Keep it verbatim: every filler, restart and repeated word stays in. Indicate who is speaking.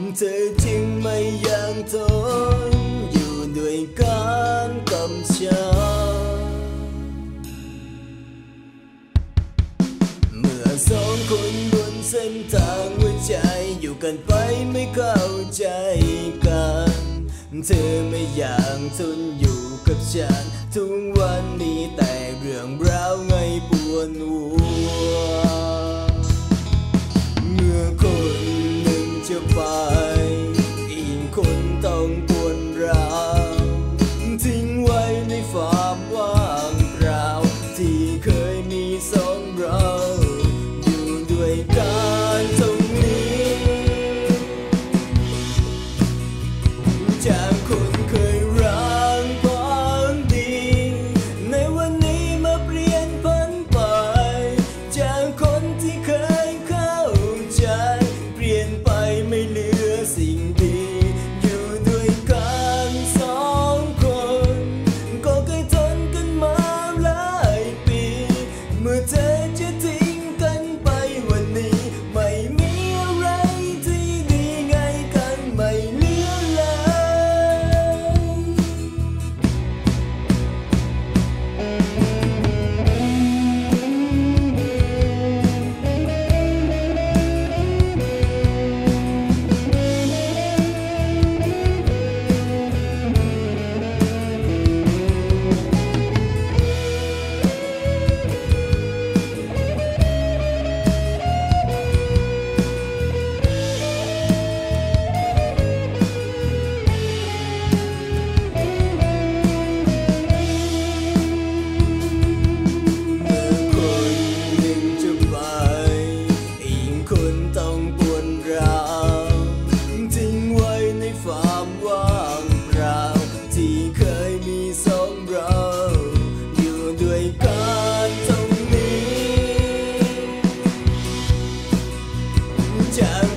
Speaker 1: เธอจึงไม่ยังทนอยู่ด้วยกันกับฉันเมื่อสองคนบนเส้นทางหัวใจอยู่กันไปไม่เข้าใจกันเธอไม่อยากทนอยู่กับฉันทุกวันนี้แต่เรื่องราวไงปวดหัวเมื่อคนหนึ่งจะไปอีกคนต้องปวดร้าวทิ้งไว้ในความว่างเปล่าที่เคยมีสองเราอยู่ด้วยกันตรงนี้จากคนเคยรักความดีในวันนี้มาเปลี่ยนพันไปจากคนที่เคยเข้าใจเปลี่ยนไปไม่เหลือสิ่งดีอยู่ด้วยกันสองคนก็เคยทนกันมาหลายปีเมื่อเธอจะทิ้งกันไปวันนี้ไม่มีอะไรที่ดีไงกันไม่เหลือเลยต้องปวดร้าวทิ้งไว้ในความว่างเปล่าที่เคยมีสองเราอยู่ด้วยกันตรงนี้จาก